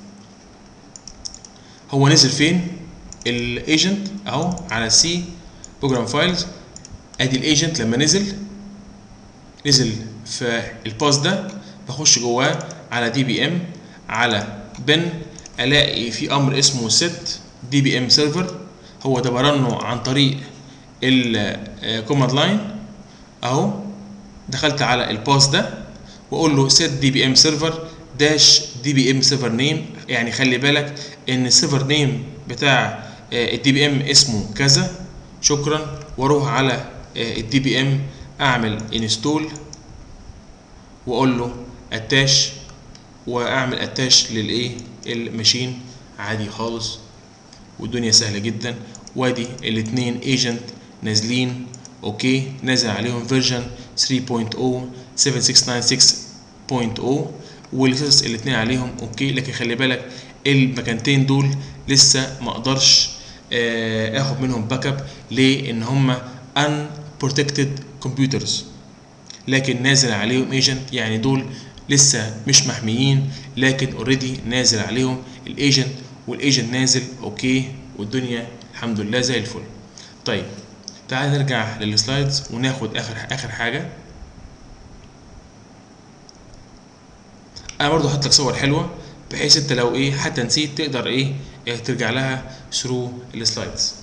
هو نزل فين الايجنت؟ اهو على سي بروجرام فايلز. ادي الايجنت لما نزل نزل في الباس ده، بخش جواه على دي بي ام على بن، الاقي في امر اسمه set دي بي ام سيرفر. هو ده برنه عن طريق الكوماند لاين اهو. دخلت على الباس ده واقول له set دي بي ام سيرفر داش دي بي ام سيرفر نيم، يعني خلي بالك ان السيرفر نيم بتاع الدي بي ام اسمه كذا. شكرا. واروح على الدي بي ام اعمل انستول واقول له اتاش، واعمل اتاش للايه؟ الماشين عادي خالص، والدنيا سهله جدا. وادي الاثنين ايجنت نازلين. اوكي، نازل عليهم فيرجن ثلاثة نقطة صفر سبعة ستة تسعة ستة نقطة صفر والقصص الاثنين عليهم اوكي. لكن خلي بالك المكانتين دول لسه ما اقدرش آه اخد منهم باك اب ليه؟ ان هم unprotected computers، لكن نازل عليهم ايجنت، يعني دول لسه مش محميين لكن اوريدي نازل عليهم الايجنت، والايجنت نازل اوكي والدنيا الحمد لله زي الفل. طيب تعال نرجع للسلايدز وناخد اخر اخر حاجه. انا برضو هحط لك صور حلوه بحيث انت لو ايه حتى نسيت تقدر ايه ترجع لها ثرو السلايدز.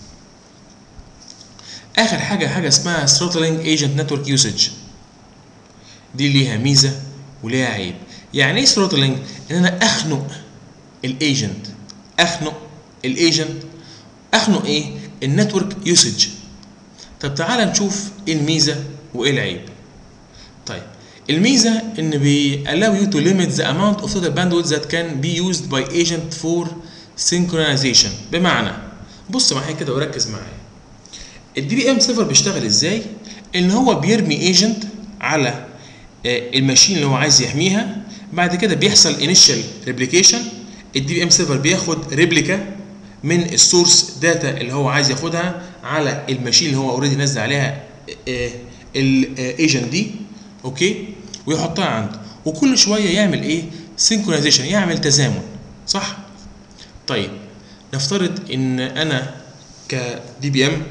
اخر حاجه حاجه اسمها throttling agent network usage، دي ليها ميزه وليها عيب. يعني ايه throttling؟ ان انا اخنق الايجنت، اخنق الايجنت اخنق ايه؟ النتورك يوسج. طب تعال نشوف ايه الميزه وايه العيب. طيب الميزه ان بي allow you to limit the amount of total bandwidth that can be used by agent for synchronization. بمعنى بص معايا كده وركز معايا، الدي بي ام سيرفر بيشتغل ازاي؟ ان هو بيرمي ايجنت على الماشين اللي هو عايز يحميها، بعد كده بيحصل انيشال ريبليكيشن، الدي بي ام سيرفر بياخد ريبليكا من السورس داتا اللي هو عايز ياخدها على الماشين اللي هو اوريدي نزل عليها الايجنت دي، اوكي، ويحطها عنده، وكل شويه يعمل ايه؟ سينكرونايزيشن، يعمل تزامن، صح؟ طيب نفترض ان انا كدي بي ام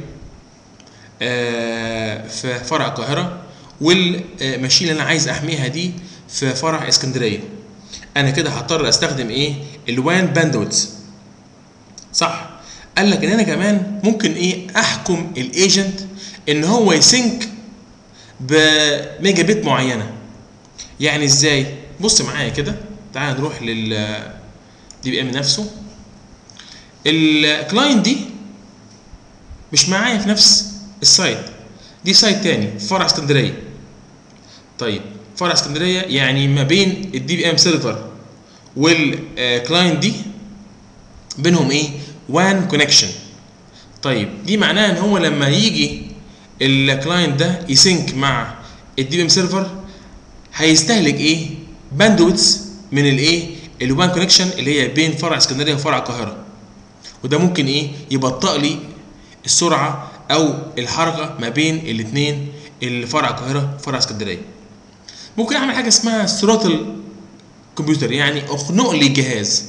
في فرع القاهره، والماشين اللي انا عايز احميها دي في فرع اسكندريه، انا كده هضطر استخدم ايه؟ الوان باندويث، صح؟ قال لك ان انا كمان ممكن ايه؟ احكم الايجنت ان هو يسync بميجا بت معينه. يعني ازاي؟ بص معايا كده، تعال نروح لل دي بي ام نفسه. الكلاينت دي مش معايا في نفس السايت، دي سايت تاني فرع اسكندريه. طيب فرع اسكندريه يعني ما بين الدي بي ام سيرفر والكلاينت دي بينهم ايه؟ وان كونكشن. طيب دي معناها ان هو لما يجي الكلاينت ده يسync مع الدي بي ام سيرفر هيستهلك ايه؟ باندويث من الايه؟ الوان كونكشن اللي هي بين فرع اسكندريه وفرع القاهره، وده ممكن ايه؟ يبطئ لي السرعه او الحركه ما بين الاثنين، الفرع القاهره وفرع اسكندريه. ممكن اعمل حاجه اسمها ثروتل كمبيوتر، يعني اخنق لي الجهاز.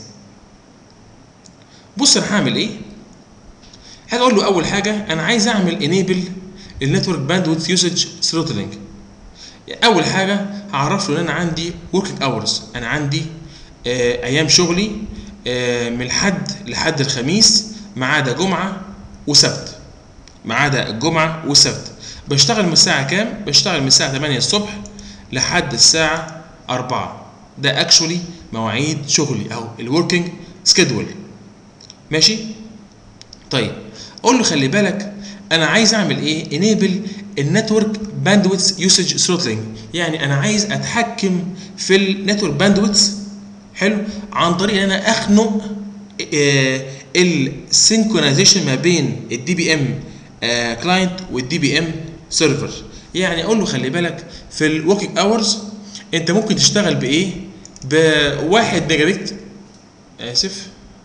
بص انا هعمل ايه؟ هاجي اقول له اول حاجه انا عايز اعمل انيبل النتورك باندويث يوسج ثروتلينج. اول حاجه هعرف له ان انا عندي وركينج اورز، انا عندي آه ايام شغلي آه من الحد لحد الخميس ما عدا جمعه وسبت، ما عدا الجمعه والسبت. بشتغل من الساعه كام؟ بشتغل من الساعه ثمانية الصبح لحد الساعه أربعة. ده اكشولي مواعيد شغلي او الوركينج سكيدول، ماشي؟ طيب قول له خلي بالك انا عايز اعمل ايه؟ انيبل النتورك باندويث يوسج ثروتلينج، يعني انا عايز اتحكم في النتورك باندويث، حلو، عن طريق ان انا اخنق آه السينكرونايزيشن ما بين الدي بي ام كلاينت والدي بي ام سيرفر. يعني اقول له خلي بالك في الوركينج اورز انت ممكن تشتغل بايه؟ بواحد ميجا بت، اسف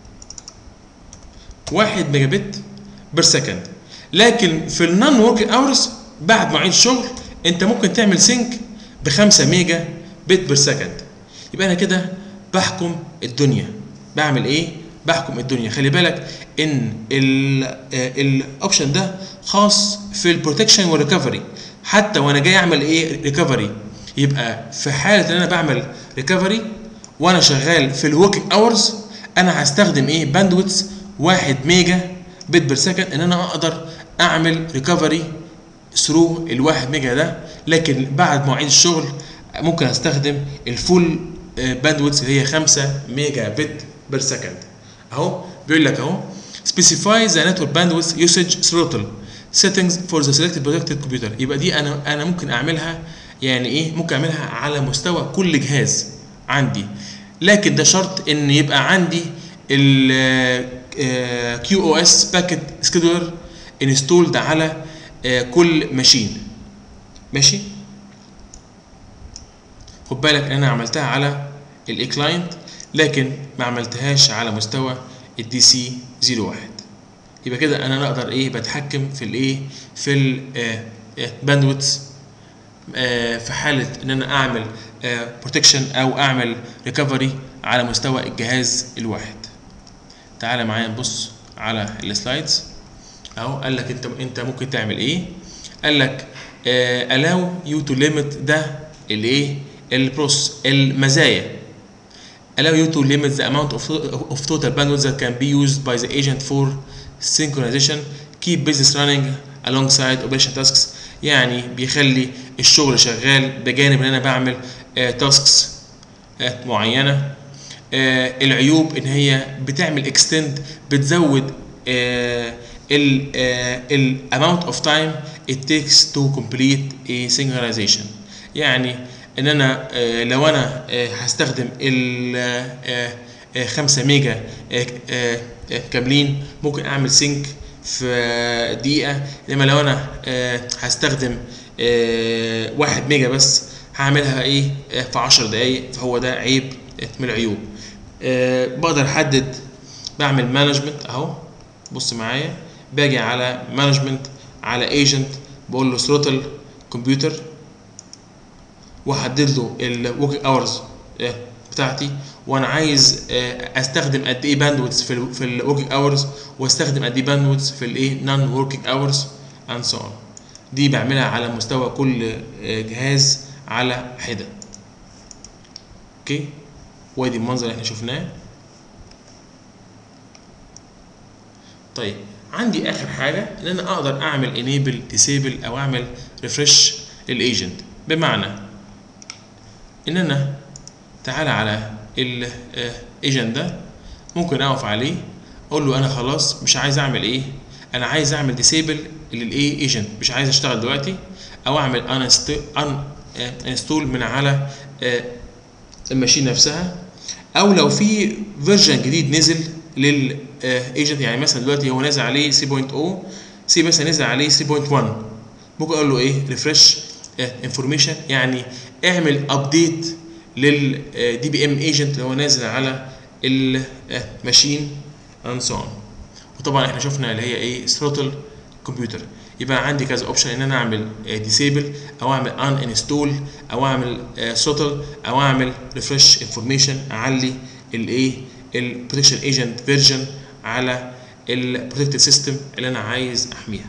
واحد ميجا بت بير سكند، لكن في النون وركينج اورز بعد مواعيد الشغل انت ممكن تعمل سينك ب خمسة ميجا بت بير سكند. يبقى انا كده بحكم الدنيا. بعمل ايه؟ بحكم الدنيا. خلي بالك ان الاوبشن ده خاص في البروتكشن والريكفري، حتى وانا جاي اعمل ايه؟ ريكفري. يبقى في حاله ان انا بعمل ريكفري وانا شغال في الوركينج اورز انا هستخدم ايه؟ باندويث واحد ميجا بت بير سكند، ان انا اقدر اعمل ريكفري ثرو الواحد ميجا ده. لكن بعد مواعيد الشغل ممكن استخدم الفول باندويث اللي هي خمسة ميجا بت بير سكند. اهو بيقول لك اهو specify the network bandwidth usage throttle settings for the selected protected computer. يبقى دي انا انا ممكن اعملها، يعني ايه؟ ممكن اعملها على مستوى كل جهاز عندي، لكن ده شرط ان يبقى عندي ال كيو او اس باكيت سكيدولر انستولد على كل ماشين، ماشي؟ خد بالك انا عملتها على الاي كلاينت لكن ما عملتهاش على مستوى الدي سي صفر واحد. يبقى كده انا اقدر ايه بتحكم في الايه في الباندويث في حاله ان انا اعمل بروتكشن او اعمل ريكفري على مستوى الجهاز الواحد. تعالى معايا نبص على السلايدز اهو. قال لك انت انت ممكن تعمل ايه؟ قال لك allow you to limit ده الايه البروس المزايا. allow you to limit the amount of, of total bandwidth that can be used by the agent for synchronization, keep business running alongside operation tasks. يعني بيخلي الشغل شغال بجانب ان انا بعمل تاسكس معينه. العيوب ان هي بتعمل extend بتزود ال amount of time it takes to complete a synchronization. يعني ان انا لو انا هستخدم ال خمسة ميجا كاملين ممكن اعمل سينك في دقيقه، انما لو انا هستخدم واحد ميجا بس هعملها ايه في عشر دقايق. فهو ده عيب من العيوب. بقدر احدد بعمل مانجمنت اهو. بص معايا باجي على مانجمنت على ايجنت بقول له ثروتل كمبيوتر واحدد له الوركينج اورز بتاعتي، وانا عايز استخدم قد ايه باندويث في في الوركينج اورز واستخدم قد ايه باندويث في الايه نون وركينج اورز اند سو اون. دي بعملها على مستوى كل جهاز على حده. اوكي، وادي المنظر اللي احنا شفناه. طيب عندي اخر حاجه ان انا اقدر اعمل انيبل ديسيبل او اعمل ريفرش للايجنت، بمعنى ان انا تعالى على الايجنت ده ممكن اقف عليه اقول له انا خلاص مش عايز اعمل ايه، انا عايز اعمل ديسيبل للايه ايجنت، مش عايز اشتغل دلوقتي، او اعمل ان انستول من على الماشين نفسها، او لو في فيرجن جديد نزل للايجنت. يعني مثلا دلوقتي هو نازل عليه ثلاثة نقطة صفر، سي مثلا نزل عليه ثلاثة نقطة واحد، ممكن اقول له ايه ريفرش انفورميشن، يعني اعمل ابديت للدي بي ام ايجنت اللي هو نازل على الماشين اند سو اون. وطبعا احنا شفنا اللي هي ايه ثروتل كمبيوتر. يبقى عندي كذا اوبشن ان انا اعمل ديسيبل او اعمل ان انستول او اعمل ثروتل او اعمل ريفرش انفورميشن، اعلي الايه البروتكشن ايجنت فيرجن على البروتكتد سيستم اللي انا عايز احميها.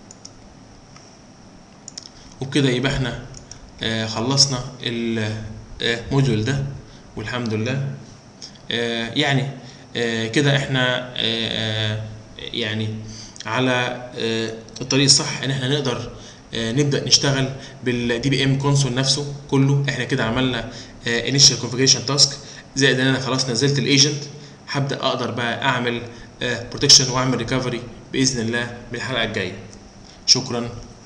وبكده يبقى احنا آه خلصنا الموديول ده والحمد لله. آه يعني آه كده احنا آه يعني على آه الطريق الصح ان احنا نقدر آه نبدا نشتغل بالدي بي ام كونسول نفسه كله. احنا كده عملنا آه انيشال كونفيجريشن تاسك، زائد ان انا خلاص نزلت الايجنت، هبدا اقدر بقى اعمل بروتكشن واعمل ريكفري باذن الله بالحلقه الجايه. شكرا.